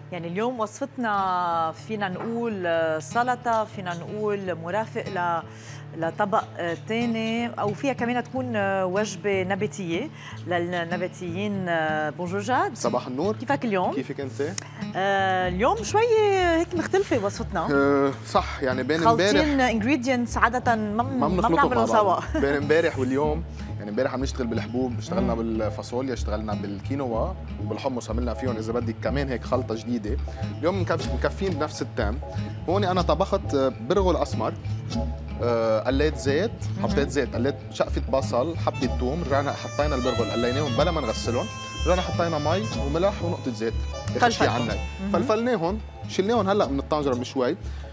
يعني اليوم وصفتنا فينا نقول سلطة، فينا نقول مرافق لطبق تاني، أو فيها كمان تكون وجبة نباتية للنباتيين. بونجور جاد، صباح النور. كيفك اليوم؟ كيفك انت؟ اليوم شوي هيك مختلفة وصفتنا. صح، يعني بين خالطين امبارح انجريدينتس عادة ما بنخلطهم بنعملهم سوا. بين امبارح واليوم، يعني امبارح عم نشتغل بالحبوب، اشتغلنا بالفاصوليا، اشتغلنا بالكينوا وبالحمص، عملنا فيهم اذا بدك كمان هيك خلطه جديده. اليوم مكفين بنفس التام. هون انا طبخت برغل اسمر، قليت زيت، حطيت زيت، قليت شقفه بصل، حبه ثوم، رجعنا حطينا البرغل قليناهم بلا ما نغسلهم، رجعنا حطينا مي وملح ونقطه زيت، اخر شيء عنا فلفلناهم، شلناهم هلا من الطنجره بشوي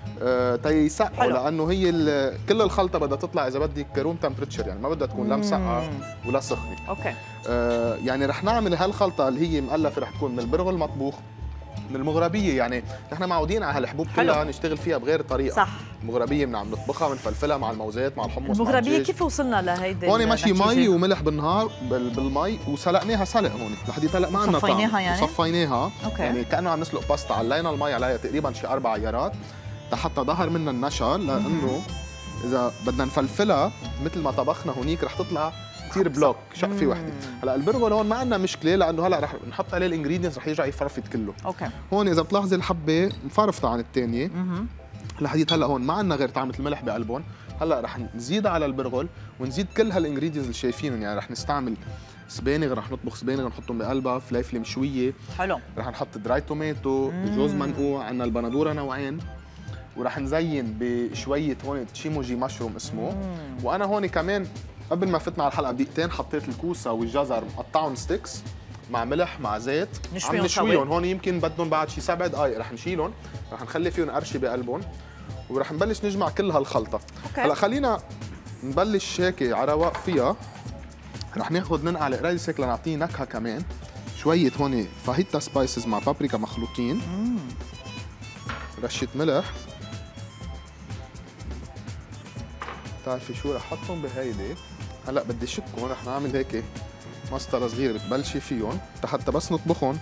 تيسقوا، لانه هي كل الخلطه بدها تطلع اذا بدك روم تمبرتشر، يعني ما بدها تكون لا مسقعه ولا سخنه. اوكي. يعني رح نعمل هالخلطه اللي هي مؤلفه، رح تكون من البرغل المطبوخ، من المغربيه. يعني نحن معودين على هالحبوب كلها نشتغل فيها بغير طريقه. صح. المغربيه عم نطبخها، بنفلفلها مع الموزات، مع الحمص، المغربيه كيف وصلنا لهيدي؟ هون ماشي مي وملح بالنهار بالمي، وسلقناها سلق هون لحديت هلا ما عندنا طعم. صفيناها يعني؟ صفيناها، اوكي. يعني كانه عم نسلق باستا، علينا المي عليها تقريبا شي 4 عيارات حتى ظهر منها النشا، لانه اذا بدنا نفلفلها مثل ما طبخنا هونيك رح تطلع كثير بلوك، شقفه وحده. هلا البرغل هون ما عندنا مشكله، لانه هلا رح نحط عليه الانجريدينتس رح يرجع يفرفت كله. اوكي. هون اذا بتلاحظي الحبه مفرفطه عن الثانيه. لحديت هلا هون ما عندنا غير طعمه الملح بقلبهم. هلا رح نزيد على البرغل ونزيد كل هالانجريدينتس اللي شايفينهم، يعني رح نستعمل سبانغ، رح نطبخ سبانغ نحطهم بقلبها، فليفله مشويه. حلو. رح نحط دراي توماتو، جوز منقوع، عندنا البندوره نوعين، ورح نزين بشويه هون تشيموجي مشروم اسمه. وانا هون كمان قبل ما فتنا على الحلقه بدقيقتين حطيت الكوسه والجزر مقطعهم ستيكس مع ملح مع زيت، عم نشويهم هون. يمكن بدهم بعد شي 7 دقائق، رح نشيلهم، رح نخلي فيهم قرشه بقلبهم، ورح نبلش نجمع كل هالخلطه. هلا خلينا نبلش هيك على رواق فيها. رح ناخذ ننقع القرايس هيك لنعطيه نكهه كمان، شويه هون فاهيتا سبايسز مع بابريكا مخلوطين، رشه ملح. بتعرفي شو رح احطهم بهيدي؟ هلا بدي شكهم، رح نعمل هيك مسطره صغيره بتبلشي فيهم حتى بس نطبخهم.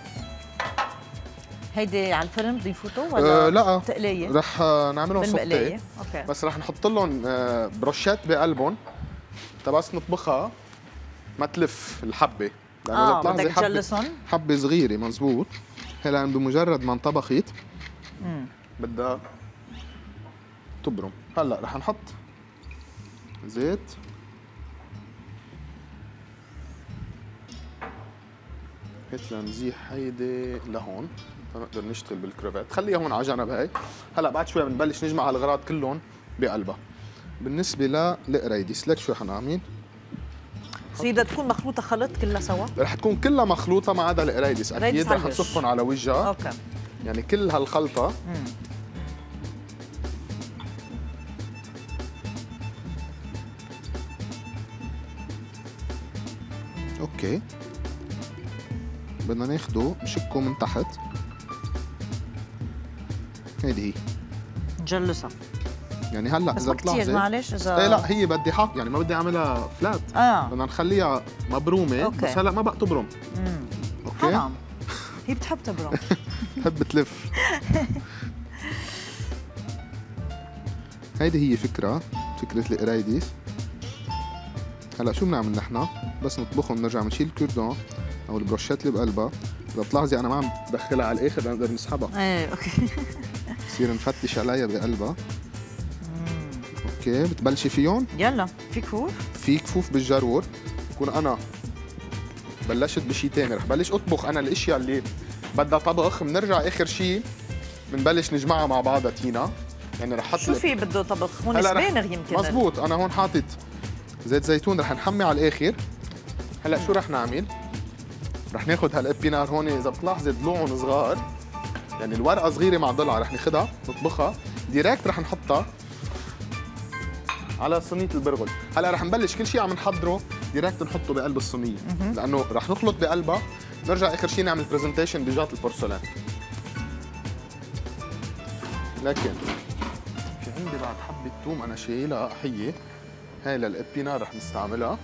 هيدي على الفرن بده يفوتوا ولا لا تقليه؟ رح نعملهم سوتيه. اوكي. بس رح نحط لهم بروشات بقلبهم بس نطبخها ما تلف الحبه، لانه اذا بدك تجلسهم حبه صغيره مزبوط. هلا بمجرد ما انطبخت بدها تبرم. هلا رح نحط زيت، هيك لنزيح هيدي لهون لنقدر نشتغل بالكريفات. خليها هون على جنب هي. هلا بعد شوي بنبلش نجمع هالغراض كلهم بقلبها. بالنسبه للقريديس لك شو حنعمل؟ بدها تكون مخلوطه خلط كلها سوا؟ رح تكون كلها مخلوطه ما عدا القريديس، اكيد رح نصفهم على وجهها. اوكي. يعني كل هالخلطه اوكي. بدنا ناخده نشكه من تحت. هيدي هي نجلسها يعني. هلا بس ما كثير، معلش اذا ايه لا هي بدي حط، يعني ما بدي اعملها فلات. بدنا نخليها مبرومه. أوكي. بس هلا ما بقى تبرم. اوكي. حرام، هي بتحب تبرم. بتحب تلف. هيدي هي فكره القرايديس. هلا شو بنعمل نحن؟ بس نطبخهم بنرجع بنشيل الكوردون او البروشات اللي بقلبها. اذا بتلاحظي انا ما عم بدخلها على الاخر لنقدر نسحبها. ايه اوكي. بصير نفتش عليها بقلبها. اوكي. بتبلشي فيهم؟ يلا. في كفوف؟ في كفوف بالجرور. بكون انا بلشت بشي تاني، رح بلش اطبخ انا الاشياء اللي بدها طبخ. بنرجع اخر شي بنبلش نجمعها مع بعضها تينا. يعني رح احط شو في بده طبخ؟ هون سبانغ يمكن. مزبوط. انا هون حاطط زيت زيتون، رح نحمي على الاخر. هلا شو رح نعمل؟ رح ناخذ هالابينار هون، اذا بتلاحظي ضلوعهم صغار، يعني الورقه صغيره مع ضلع، رح ناخذها نطبخها ديريكت، رح نحطها على صينيه البرغل. هلا رح نبلش كل شيء عم نحضره ديريكت نحطه بقلب الصينيه، لانه رح نخلط بقلبها. نرجع اخر شيء نعمل برزنتيشن بجات البورسلان. لكن في عندي بعد حبه ثوم انا شايلها حيه، هاي للابينار رح نستعملها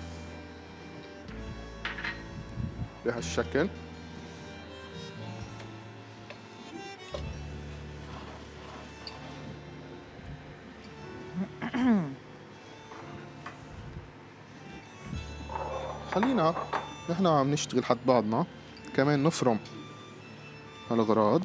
بهالشكل. خلينا نحن عم نشتغل حد بعضنا كمان نفرم هالأغراض.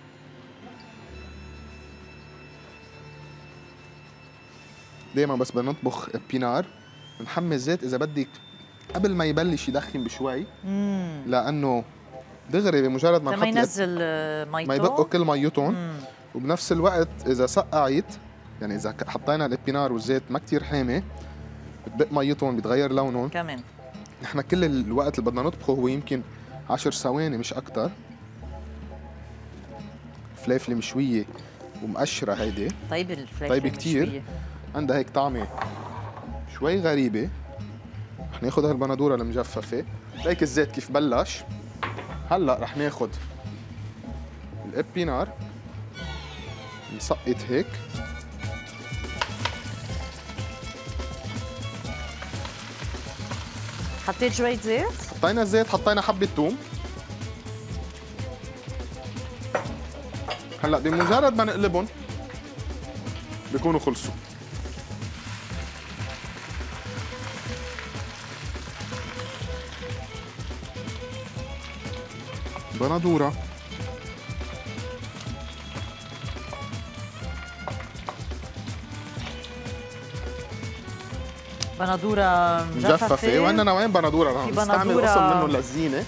دايما بس بدنا نطبخ بينار بنحمي الزيت اذا بدك قبل ما يبلش يدخن بشوي، لانه دغري بمجرد ما لما ينزل ميته ما يبقوا كل ميتهم. وبنفس الوقت اذا سقعت، يعني اذا حطينا البينار والزيت ما كثير حامي بتبق ميتهم بيتغير لونهم كمان. نحن كل الوقت اللي بدنا نطبخه هو يمكن 10 ثواني مش اكثر. فليفله مشويه ومقشره هيدي طيب الفليفله طيب كثير، عندها هيك طعمه شوي غريبه. رح ناخذ هالبندوره المجففه. ليك الزيت كيف بلش. هلا رح ناخذ الابينار نسقط هيك. حطيت شوية زيت؟ حطينا الزيت، حطينا حبة ثوم. هلا بمجرد ما نقلبهم بيكونوا خلصوا. بندورة بندورة مجففة. وعندنا نوعين بندورة، رح نستعمل قسم منهم للزينة.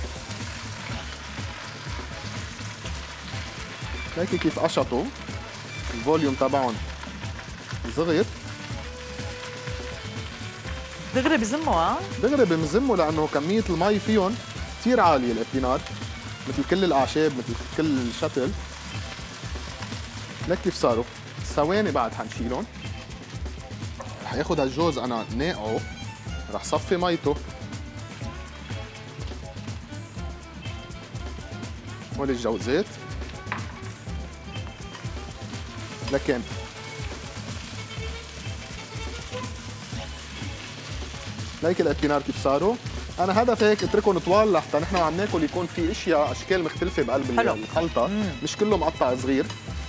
هيك كيف قشطوا الفوليوم تبعهم صغير. دغري بزموا دغري بمزموا لأنه كمية المي فيهم كثير عالية. الابينار مثل كل الأعشاب مثل كل الشتل. لك كيف صاروا. ثواني بعد حنشيلهم. رح ياخد هالجوز أنا ناقعه، رح صفي ميته. هول الجوزات. لكن ليك الابينار كيف صاروا. انا هدفي هيك اتركهم طوال لحتى نحن عم ناكل يكون في اشكال مختلفه بقلب الخلطه. مش كله مقطع صغير.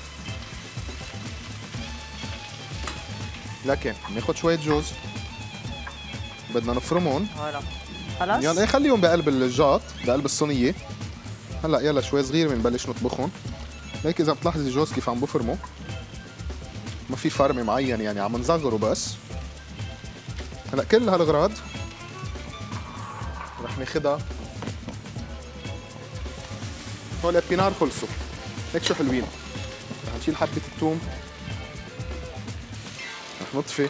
لكن ناخذ شويه جوز بدنا نفرمهم. خلص يلا خليهم بقلب الجاط بقلب الصينيه. هلا يلا شوي صغير بنبلش نطبخهم. هيك اذا بتلاحظي الجوز كيف عم بفرموا ما في فرمه معين، يعني عم نصغره بس. هلا كل هالاغراض رح ناخدها. هول الابينار خلصوا. هيك شو حلوين. رح نشيل حبه الثوم. رح نطفي.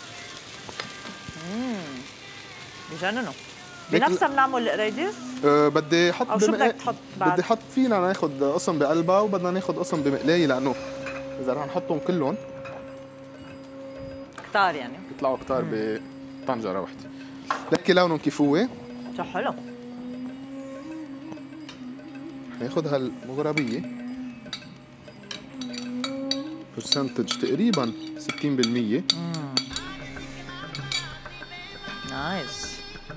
بجننوا. بنفسها بنعمل القريدة؟ بدي احط او شو بدك تحط بعد؟ بدي احط فينا ناخذ قسم بقلبها وبدنا ناخذ قسم بمقلايه، لانه اذا رح نحطهم كلهم كتار يعني يطلعوا كتار بطنجره وحده. لكي لونهم كيف هو. شو حلو. ناخذ هالمغربيه برسنتج تقريبا 60%. نايس.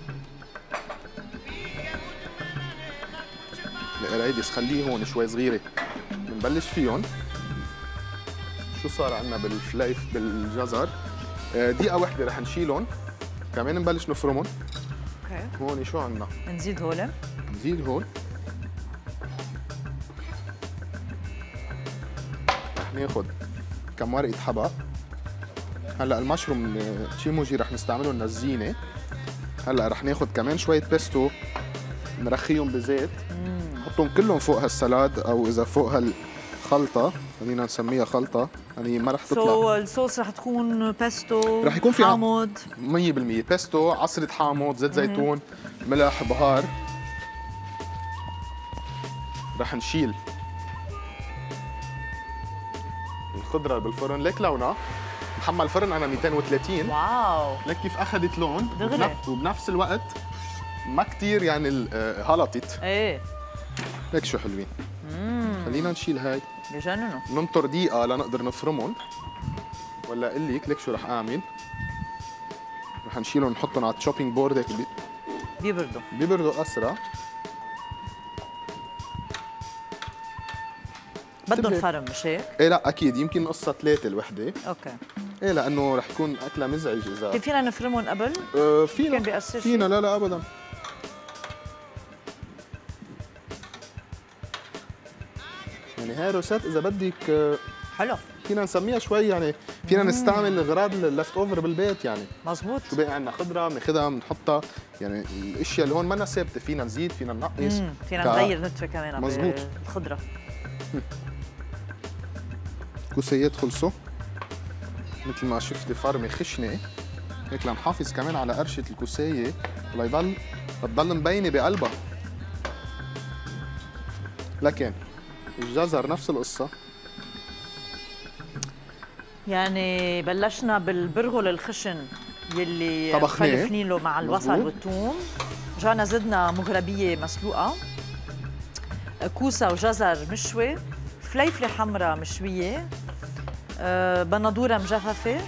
القرايدس خليه هون شوي صغيره بنبلش فيهم. شو صار عندنا بالفليف بالجزر. دقيقه واحده رح نشيلهم كمان نبلش نفرمهم. اوكي. هون شو عندنا؟ نزيد هول. نزيد هون. رح ناخذ كم ورقه حبق. هلا المشروم تشيموجي رح نستعملهم للزينه. هلا رح ناخذ كمان شويه بيستو نرخيهم بزيت. نحطهم كلهم فوق هالسلاد او اذا فوق هالخلطه، خلينا نسميها خلطه، يعني ما رح تطلع. الصوص رح تكون بيستو، رح يكون في حامض 100% بيستو، عصرة حامض، زيت زيتون، ملح، بهار. رح نشيل الخضرة بالفرن. ليك لونها محمل الفرن انا 230. واو. ليك كيف اخذت لون دغري. وبنفس الوقت ما كثير يعني هلطت. ايه ليك شو حلوين. خلينا نشيل هاي. بجننوا. ننطر دقيقة لنقدر نفرمهم. ولا اقول لك ليك شو رح اعمل. رح نشيلهم نحطهم على الشوبينج بورد هيك بيبردوا اسرع. بدهم فرم مش هيك؟ ايه لا اكيد يمكن قصة 3 الوحدة. اوكي. ايه لانه رح يكون اكله مزعج اذا فينا نفرمهم قبل؟ فينا كان بيأثر شيء؟ فينا لا ابدا. يعني هاي روسات اذا بدك حلو. فينا نسميها شوي يعني فينا نستعمل اغراض اللفت اوفر بالبيت يعني. مزبوط. شو بقى عندنا خضره بناخذها بنحطها يعني الاشياء اللي هون منا ثابته فينا نزيد فينا ننقص. فينا نغير نتفه كمان مزبوط. بالخضره. كوسيات خلصوا مثل ما شفتي فرمه خشنه هيك لنحافظ كمان على قرشه الكوسايه لتضل مبينه بقلبها. لكن الجزر نفس القصه. يعني بلشنا بالبرغل الخشن يلي طبخناه مفلفلين له مع البصل والثوم. جانا زدنا مغربيه مسلوقه، كوسه وجزر مشوي، فليفله حمراء مشويه، بندوره مجففه،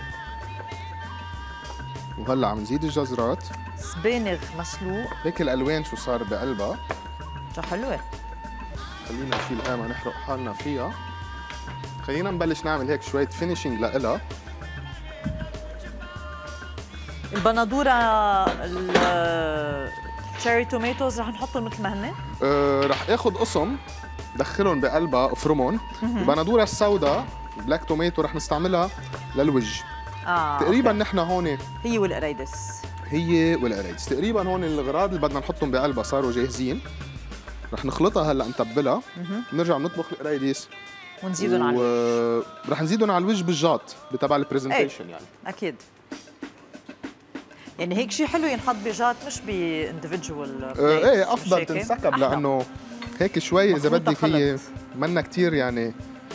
وهلا عم نزيد الجزرات. سبانغ مسلوق. هيك الالوان شو صار بقلبها. شو حلوه. خلينا نشيل هاي ما نحرق حالنا فيها. خلينا نبلش نعمل هيك شويه فينيشينج لإلها. البندوره التشيري توميتوز رح نحطهم مثل ما هن. رح اخذ قسم دخلهم بقلبها افرمهم. البندوره السوداء بلاك توميتو رح نستعملها للوجه. تقريبا نحن هون هي والقريدس. هي والقريدس تقريبا هون الاغراض اللي بدنا نحطهم بقلبها صاروا جاهزين. رح نخلطها هلا نتبلها. بنرجع بنطبخ القريدس ونزيدهم على الوجه. رح نزيدهم على الوجه بالجاط بتبع البرزنتيشن يعني. اكيد. يعني هيك شيء حلو ينحط بجات مش باندفجوال. ايه افضل تنسكب لانه هيك شوي اذا بدك هي منا كثير يعني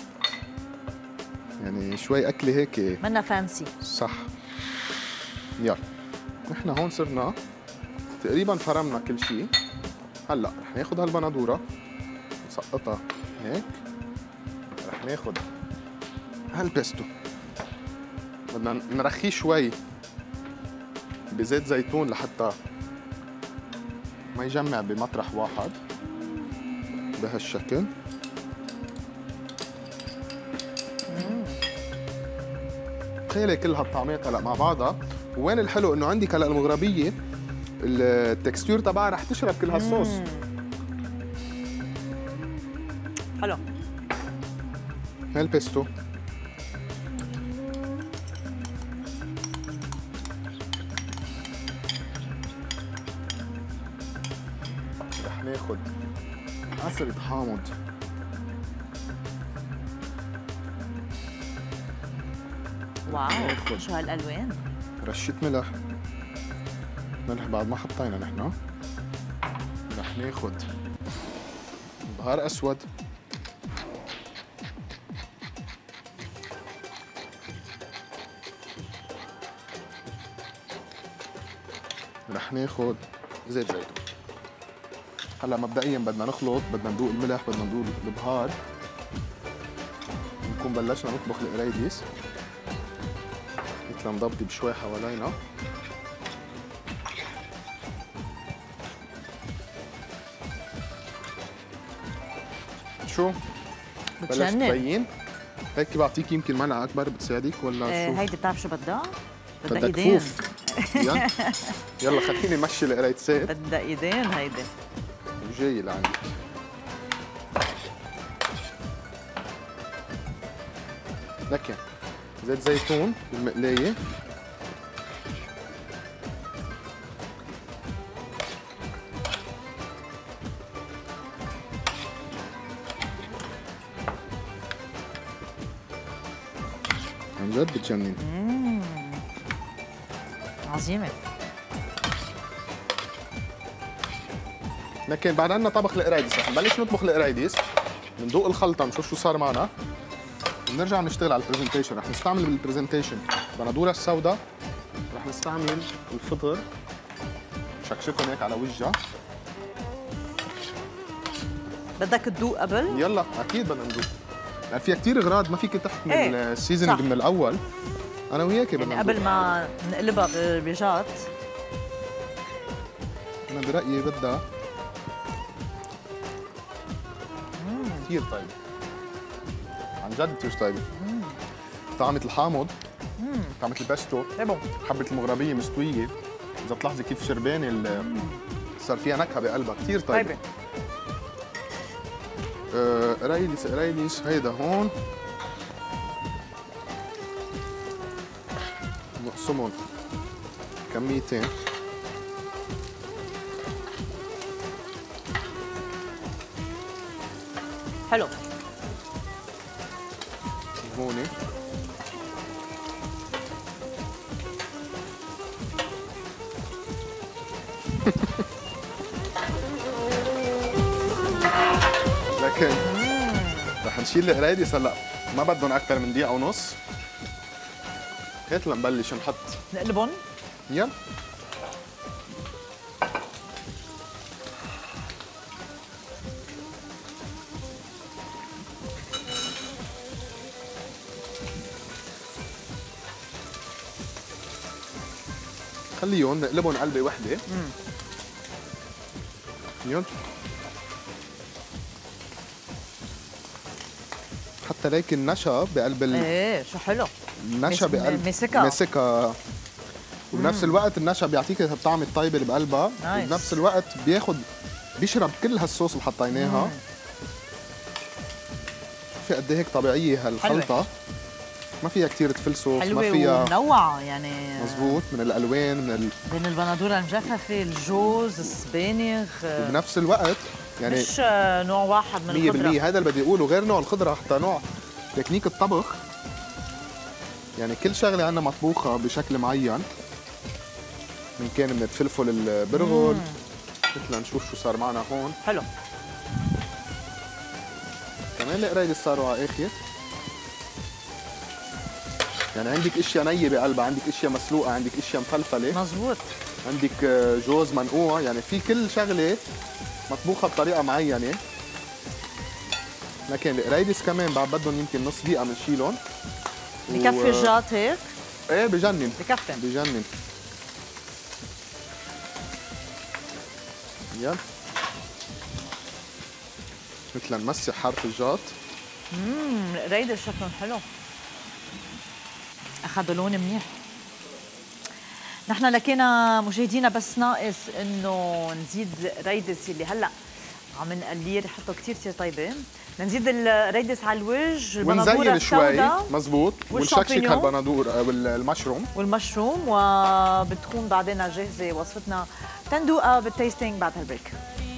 شوي اكله هيك منا فانسي. صح. يلا نحن هون صرنا تقريبا فرمنا كل شيء. هلا رح ناخذ هالبندوره نسقطها هيك. رح ناخذ هالبيستو بدنا نرخيه شوي بزيت زيتون لحتى ما يجمع بمطرح واحد بهالشكل. تخيلي كل هالطعمات هلا مع بعضها. وين الحلو انه عندك هلا المغربيه التكستير تبعها رح تشرب كل هالصوص. حلو. هالبيستو رح ناخذ عصرة حامض. واو شو هالالوان. رشة ملح بعد ما حطينا نحن. رح ناخذ بهار اسود. رح ناخذ زيت زيتون. هلا مبدئيا بدنا نخلط، بدنا ندوق الملح، بدنا ندوق البهار. نكون بلشنا نطبخ القريديس مثل نضبطي بشوي حوالينا. شو؟ بلشت تبين؟ هيك بعطيك يمكن معلقه اكبر بتساعدك ولا شو؟ هيدي بتعرف شو بدها؟ بدها ايدين. يلا خليني مشي القريدسات. بدها ايدين هيدي. وجاي لعندي. لكن زيت زيتون بالمقلايه. عن جد بتجنن. عظيمه. لكن بعد عنا طبخ القرايديس رح نبلش نطبخ القرايديس. بندوق الخلطه نشوف شو صار معنا. بنرجع نشتغل على البرزنتيشن. رح نستعمل بالبرزنتيشن بندوره السوداء. رح نستعمل الفطر شكشكهم هيك على وجهها. بدك تدوق قبل؟ يلا اكيد بدنا ندوق. يعني فيها كثير اغراض ما فيك تحكي من السيزونينج من الاول. انا وياك بدنا يعني قبل ما نقلبها بالبيجات. انا برايي بدها كثير طيبه. عن جد كثير طيبه. طعمة الحامض طعمة البيستو. بون. حبة المغربية مستوية. إذا بتلاحظي كيف شربانة صار فيها نكهة بقلبها كثير طيبة. قريديس هيدا هون نقسمهم كميتين. حلو. هون لكن رح نشيل القرايديس هلا، ما بدهم اكثر من دقيقة ونص. هات لنبلش نحط. نقلبهم. يلا. خليهم نقلبهم قلبة وحدة. يلا. حتى ليك النشا بقلب ايه شو حلو. النشا بقلب مسكها. وبنفس الوقت النشا بيعطيك الطعم الطيب اللي بقلبها، وبنفس الوقت بيشرب كل هالصوص اللي حطيناها. في قد ايه هيك طبيعيه هالخلطه. ما فيها كثير تفلسف، ما فيها ومنوعه يعني. مزبوط، من الالوان بين البندوره المجففه، الجوز، السبانخ، وبنفس الوقت يعني مش نوع واحد من الخضره. 100% هذا اللي بدي اقوله، غير نوع الخضره حتى نوع تكنيك الطبخ. يعني كل شغله عندنا مطبوخه بشكل معين، من كان من الفلفل البرغل. مثل نشوف شو صار معنا هون. حلو. كمان القرايديس صاروا على اخر. يعني عندك اشياء نيه بقلبها، عندك اشياء مسلوقه، عندك اشياء مفلفله. مزبوط. عندك جوز منقوع، يعني في كل شغله مطبوخه بطريقه معينه. لكن القرايديس كمان بعد بدهم يمكن نص دقيقه بنشيلهم. بكفي الجات هيك؟ ايه بجنن. بكفي. بجنن. يلا. مثل نمسح حرف الجات. القرايديس شكلهم حلو. اخذوا لون منيح. نحن لكينا مشاهدينا بس ناقص انه نزيد قرايديس اللي هلا عم نقليه، ريحته كثير طيبه. نزيد القرايديس على الوجه، ونزين شوي. مزبوط. ونشكشك هالبندور والمشروم وبتكون بعدين جاهزه وصفتنا تندوقها بالتيستينج بعد هالبريك.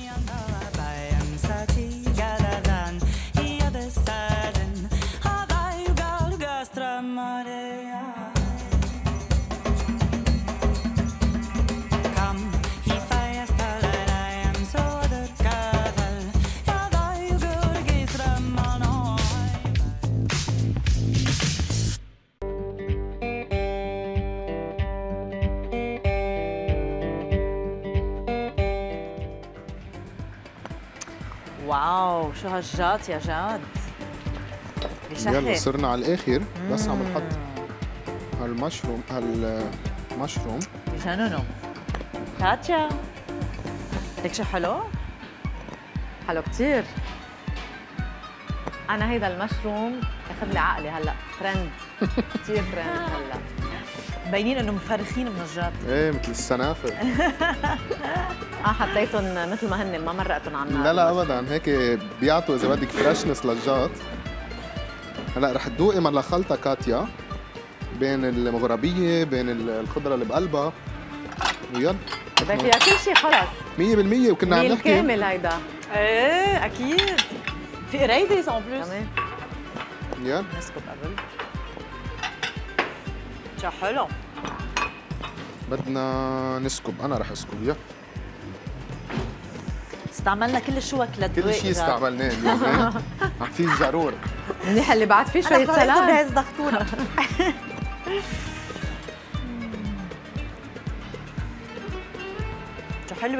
واو شو هالجات يا جاد. يلا صرنا على الاخر. بس عم نحط هالمشروم بجننوا. تاتشا ليك شو حلو؟ حلو كثير. انا هيدا المشروم اخذ لي عقلي هلا، ترند كثير ترند هلا. مبينين انه مفرخين من الجات. ايه مثل السنافر. حطيتهم مثل ما هن، ما مرقتهم على النار. لا ابدا، هيك بيعطوا اذا بدك فريشنس للجات. هلا رح تذوقي ملا خلطه كاتيا بين المغربيه بين الخضره اللي بقلبها. ويلا بدك فيها كل شيء خلص 100%. وكنا عم نحكي كامل هيدا. ايه اكيد. في قرايديس اون بلوس كمان. يلا نسكب قبل. شو حلو. بدنا نسكب. انا رح اسكب. يلا استعملنا كل الشوك للدواء. كل شيء استعملناه اليوم. عم في جرور. منيح اللي بعد فيه شوية سلام. بهز ضغطونا. شو حلوة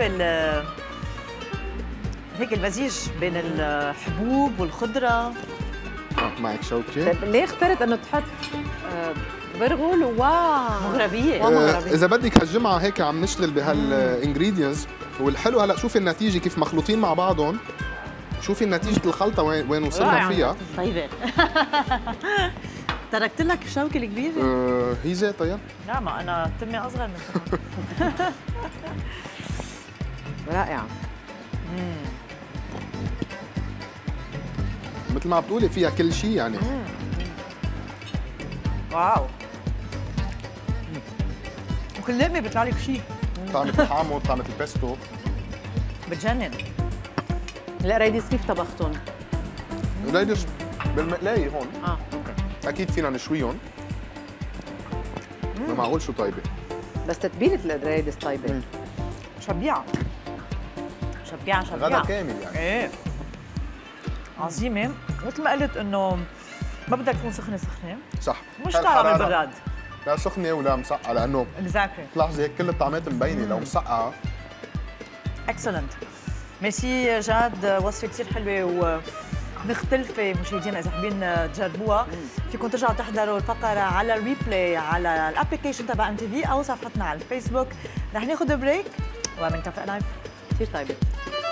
هيك المزيج بين الحبوب والخضرة. معك شوكة. طيب ليه اخترت انه تحط برغل مغربية؟ إذا بدك هالجمعة هيك عم نشتغل بهالانجريدينتس، والحلو هلا شوفي النتيجة كيف مخلوطين مع بعضهم. شوفي نتيجة الخلطة وين وصلنا فيها. طيبة. تركت لك الشوكه الكبيره؟ هي ذاتها. لا ما انا تمي اصغر منك. رائعه. مثل ما بتقولي فيها كل شيء يعني. واو. وكل لقمه بيطلع لك شيء. طعمة الحامض، طعمة البيستو. بتجنن. القرايديس كيف طبختهم؟ القرايديس بالمقلاية هون. اوكي. اكيد فينا نشويهم. ما معقول شو طيبه. بس تتبيله القرايديس طيبه. شبيعه. شبيعه غدا كامل يعني. ايه. عظيمه، مثل ما قلت انه ما بدها تكون سخنه صح. مش طالعه بالبراد. لا سخنه ولا مسقعه لانه اكزاكتلي تلاحظي هيك كل الطعمات مبينه لو مسقعه. اكسلنت. ميرسي جاد، وصفه كثير حلوه ومختلفه. مشاهدينا اذا حابين تجربوها فيكم ترجعوا تحضروا الفقره على الريبلاي على الابلكيشن تبع ام تي في او صفحتنا على الفيسبوك. رح ناخذ بريك ومنكفئ لايف. كثير طيبه.